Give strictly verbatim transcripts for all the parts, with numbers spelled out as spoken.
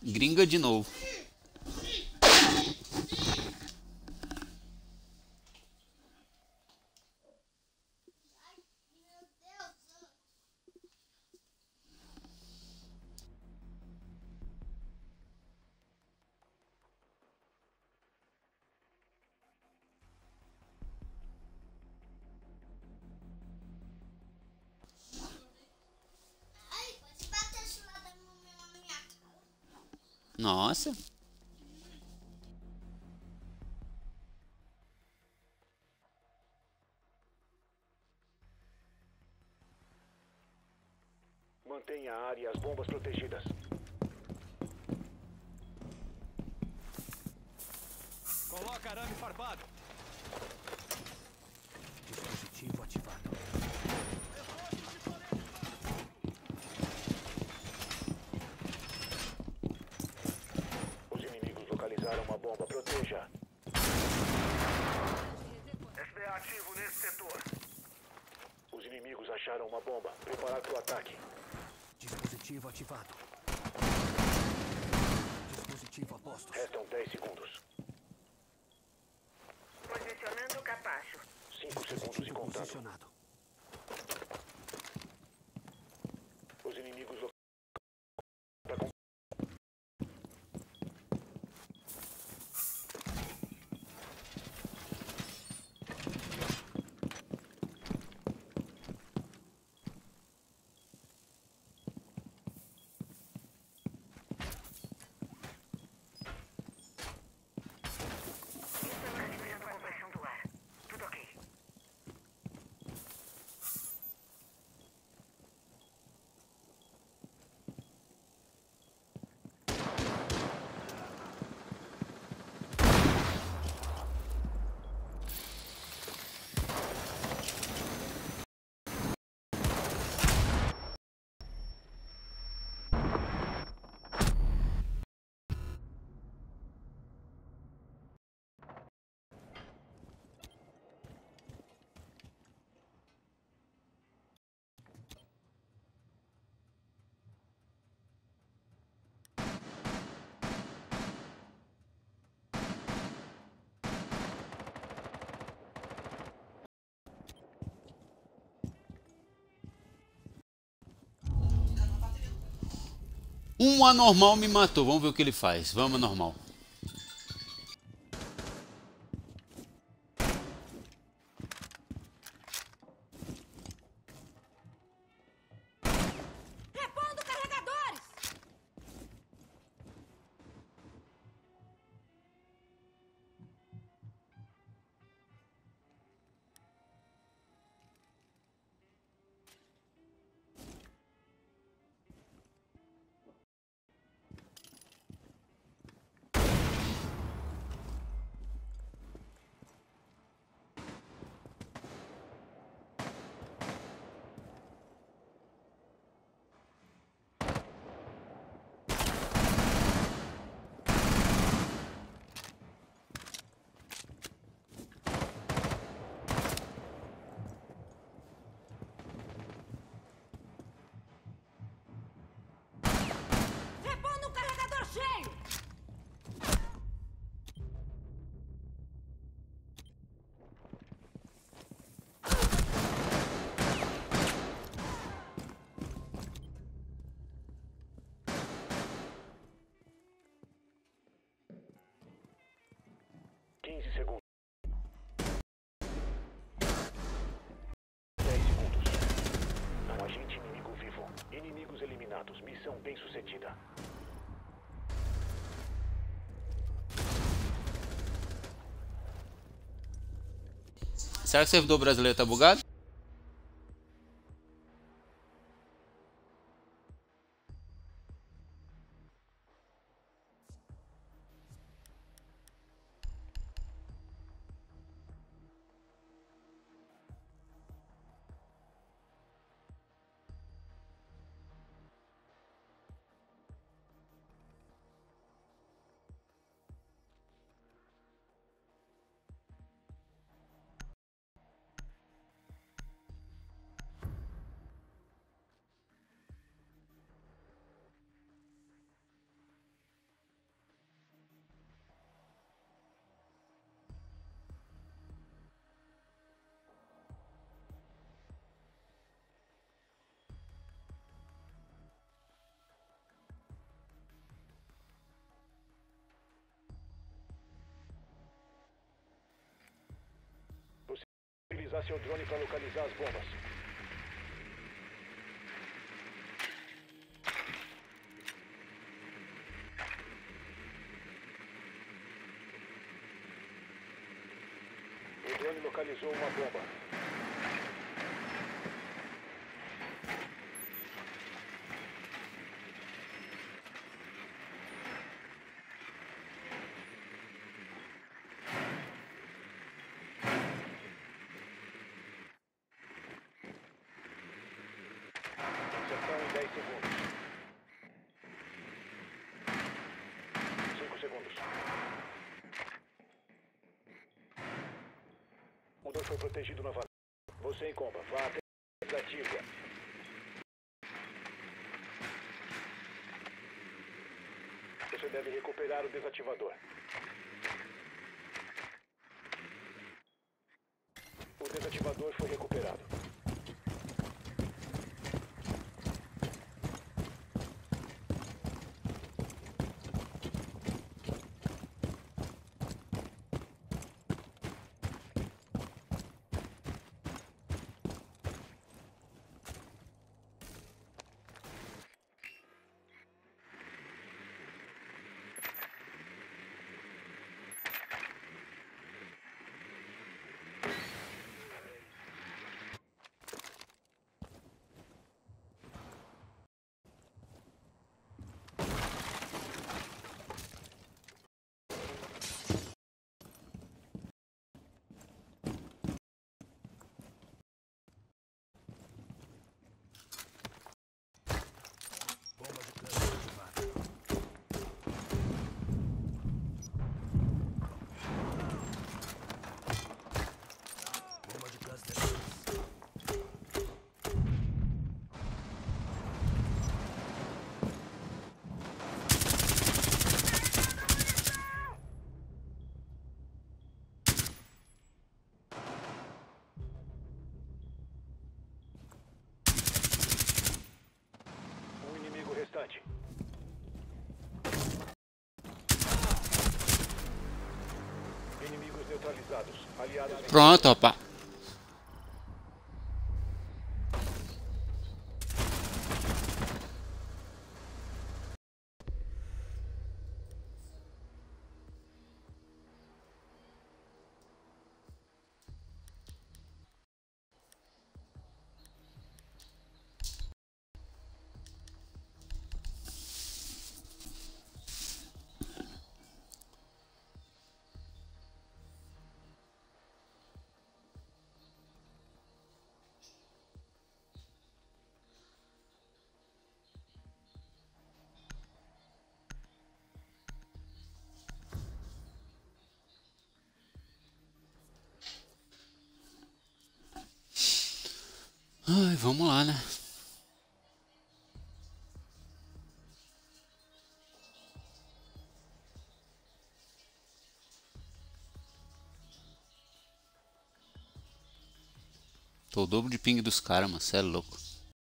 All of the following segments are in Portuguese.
Gringa de novo. Nossa. Mantenha a área e as bombas protegidas. Coloca arame farpado. Dispositivo ativado. Os inimigos localizaram uma bomba. Proteja. S D A ativo nesse setor. Os inimigos acharam uma bomba. Preparar para o ataque. Dispositivo ativado. Dispositivo a postos. Restam dez segundos. Posicionando o capacho. cinco segundos e Dispositivo contando. posicionado. Os inimigos localizaram. Estamos a compressão do ar. Tudo ok. Um anormal me matou. Vamos ver o que ele faz. Vamos, anormal. Repondo carregadores! Repondo um carregador cheio! quinze segundos. dez segundos. Não agente inimigo vivo. Inimigos eliminados. Missão bem sucedida. Será que o servidor brasileiro tá bugado? usar seu drone para localizar as bombas. O drone localizou uma bomba. Inserção em dez segundos. cinco segundos. O drone foi protegido novamente. Você em comba. Vá até a desativa. Você deve recuperar o desativador. O desativador foi recuperado. Bomba de cluster ativada. Bomba de cluster dois. Um inimigo restante. Inimigos neutralizados. Aliados em... Pronto, opa. Ai, vamos lá, né? Tô o dobro de ping dos caras, mano. Cê é louco.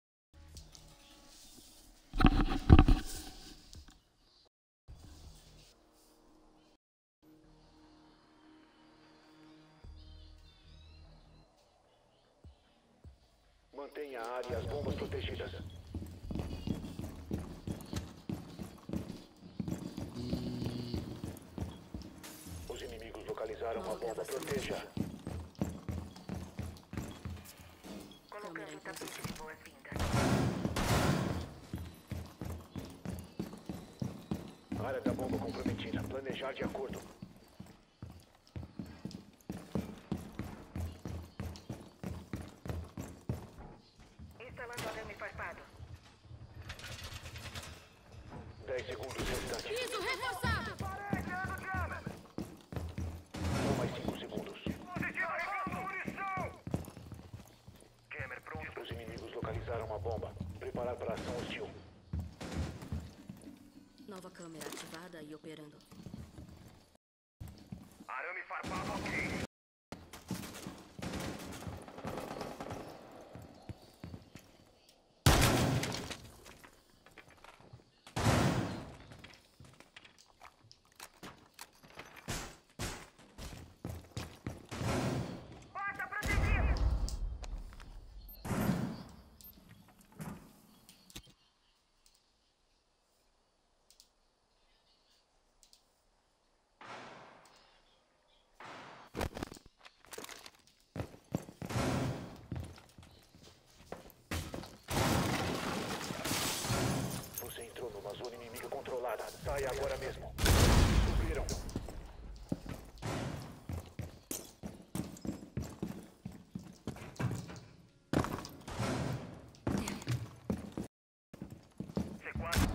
Mantenha a área e as bombas protegidas. Os inimigos localizaram uma bomba. Proteja. Colocando o tapete de boas-vindas. Área da bomba comprometida. Planejar de acordo. Instalando arame farpado. dez segundos restantes. Piso reforçado! Ou mais cinco segundos. Os inimigos localizaram uma bomba. Preparar para ação hostil. Nova câmera ativada e operando. Arame farpado ok. Porta protegida! Você entrou numa zona inimiga controlada. Saia agora mesmo. Subiram. C quatro.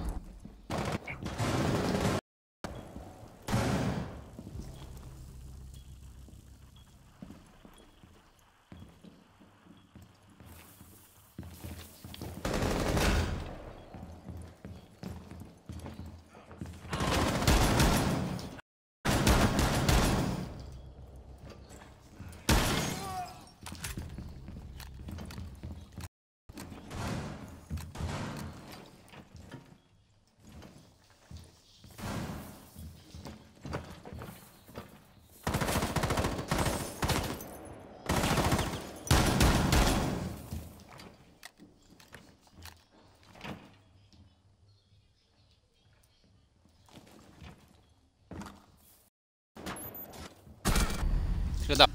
Filha da...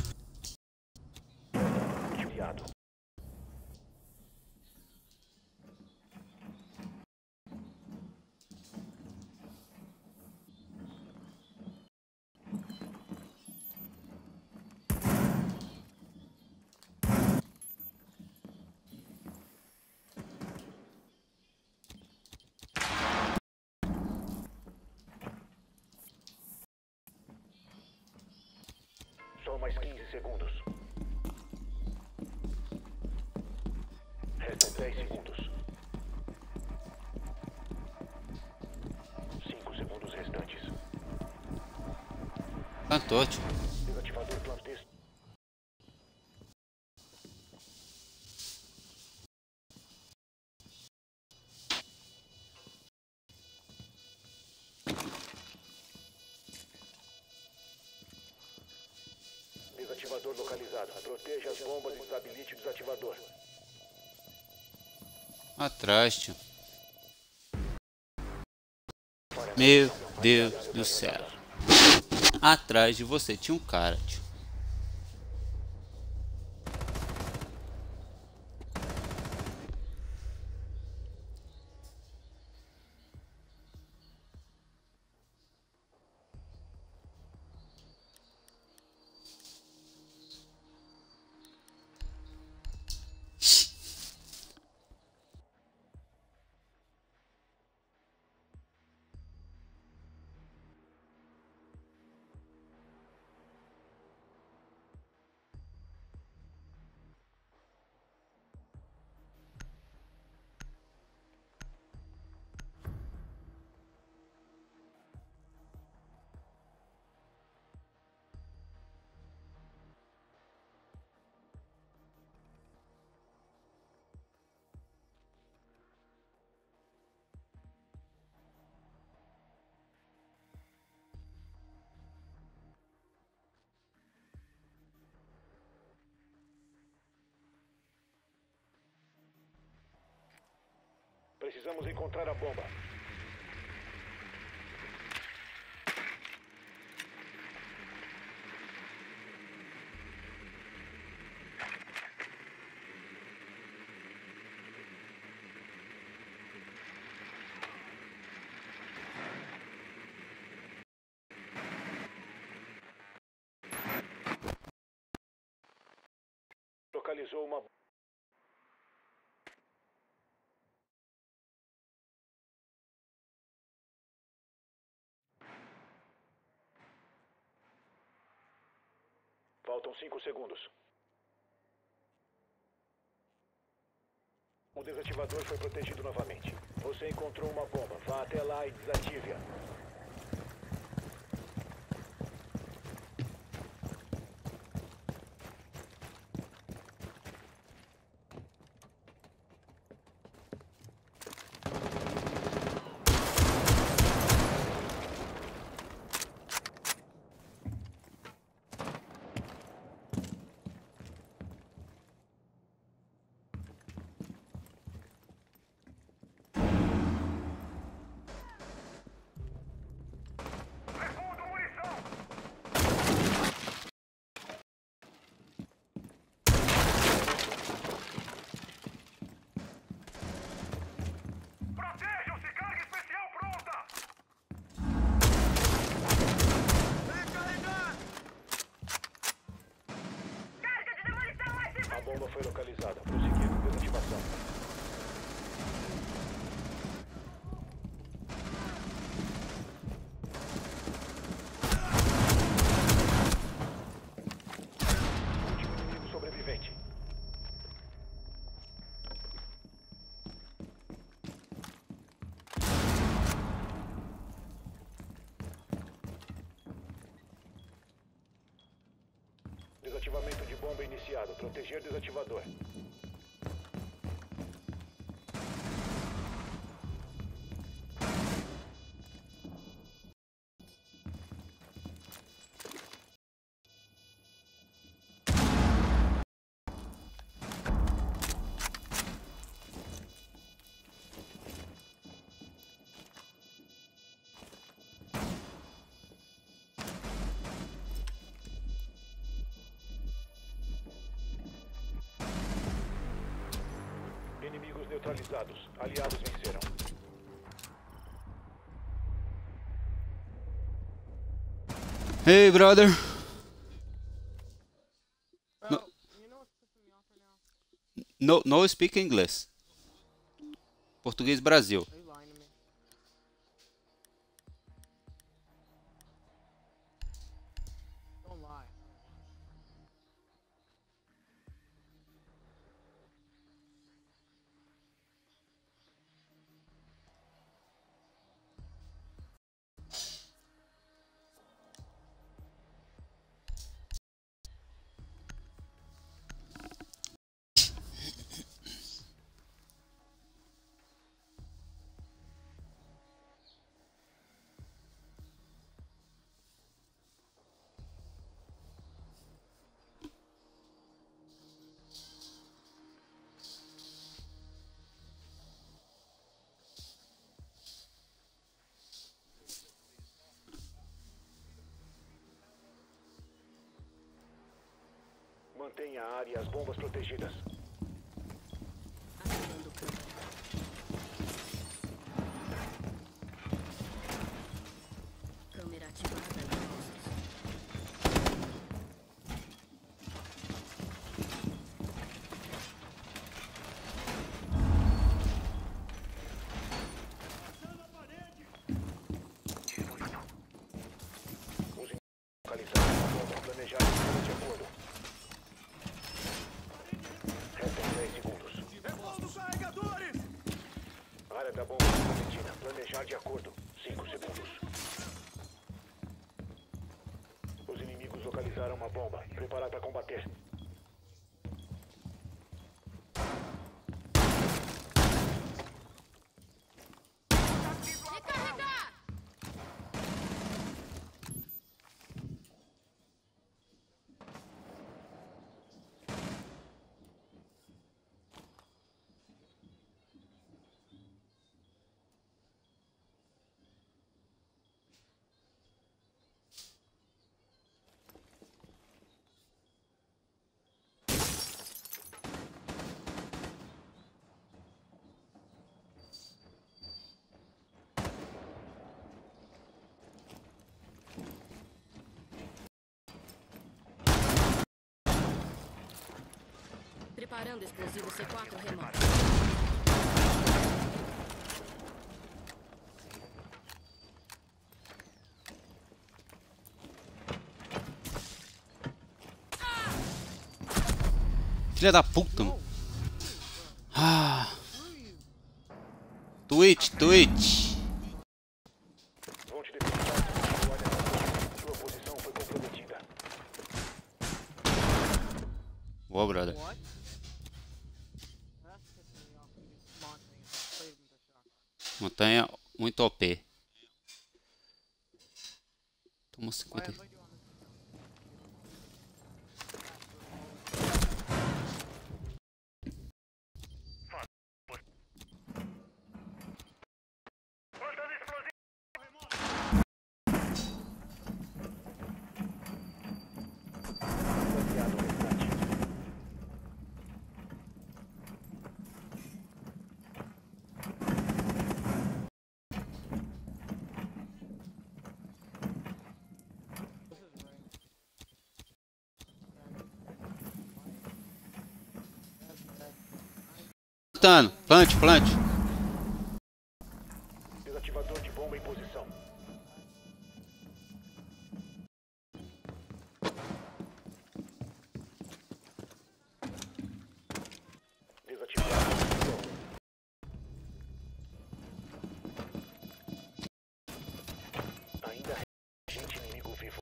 Desviado. Só mais quinze segundos. Restam dez segundos. cinco segundos restantes. Cantote. Desativador clandestino. Desativador localizado. Proteja as bombas e desabilite o desativador. Atrás, tio. Meu Deus do céu. Atrás de você tinha um cara, tio. Precisamos encontrar a bomba. Localizou uma bomba. Faltam cinco segundos. O desativador foi protegido novamente. Você encontrou uma bomba. Vá até lá e desative-a. bomba foi localizada. Prosseguindo desativação. Último inimigo sobrevivente. Desativamento de bomba iniciado. Proteger desativador. Inimigos neutralizados. Aliados venceram. Hey, brother. No, You know what's pissing me off right now? no, no speak English. Português Brasil. Are you lying to me? Don't lie. Mantenha a área e as bombas protegidas. Ativando câmera. Câmera ativada em postos. Os inimigos localizaram uma bomba planejada de acordo. Restam dez segundos. Repondo carregadores! Área da bomba comprometida. Planejar de acordo. cinco segundos. Os inimigos localizaram uma bomba. Preparar para combater. Preparando explosivo C quatro remoto. Filha da puta, mano. Ah. Twitch, Twitch. Vão te debilitar se continuar nessa zona. Sua posição foi comprometida. Boa, brother. What? That's pissing me off when you spawn things. Play with the shot. Montanha muito O P. Tomou Why cinquenta. have I do on this? Aliado restante. This is plantando. Plante, plante. Desativador de bomba em posição. Desativado. Ainda é gente inimigo vivo.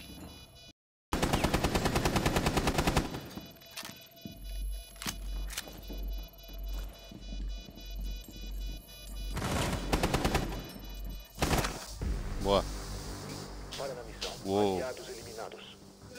Boa. Para na missão. Uou. Aliados eliminados.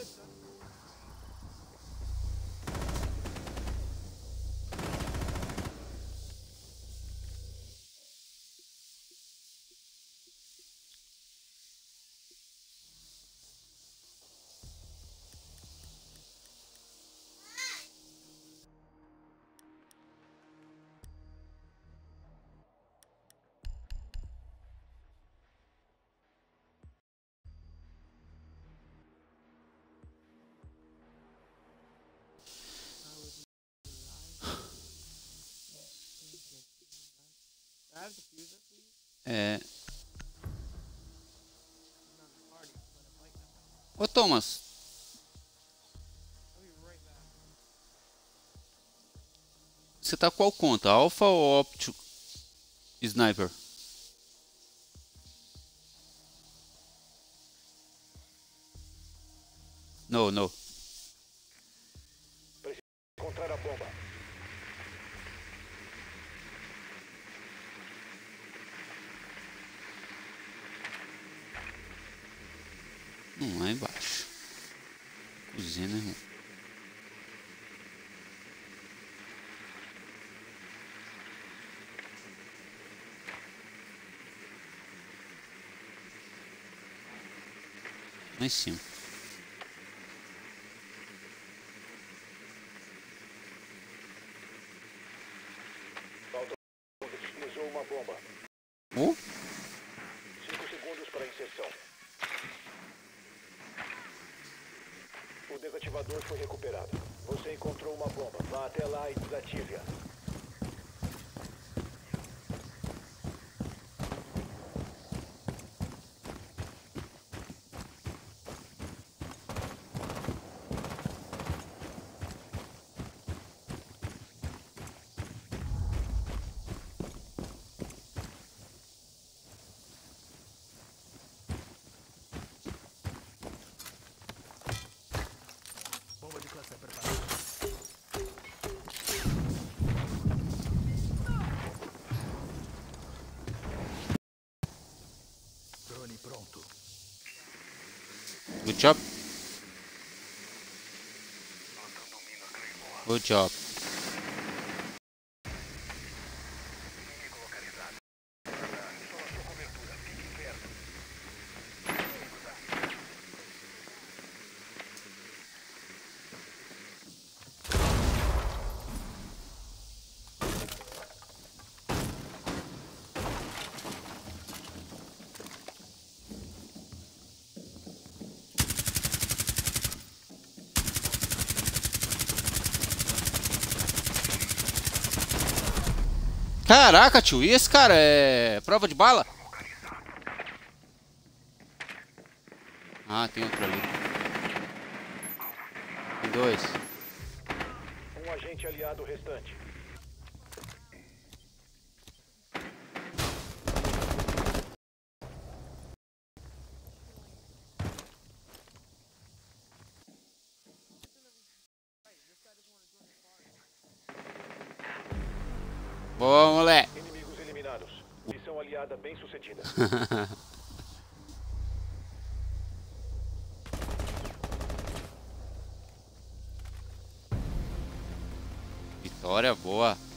I have to fuse it, please. É. I'm not in the party, but I might not. Ô, Thomas. I'll be right back. Você tá qual conta? Alpha ou Optic Sniper? Não, não. Encontrar a bomba. Não, lá embaixo. Cozinha, né, irmão? Lá em cima. Falta. Utilizou uma bomba. Oh? Cinco segundos para inserção. O desativador foi recuperado. Você encontrou uma bomba. Vá até lá e desative-a. Bomba de cluster preparada. Drone pronto. Good job. Good job. Caraca, tio, e esse cara é prova de bala? Ah, tem outro ali. Tem dois. Um agente aliado restante. Boa, moleque. Inimigos eliminados. Missão aliada bem sucedida. Vitória boa.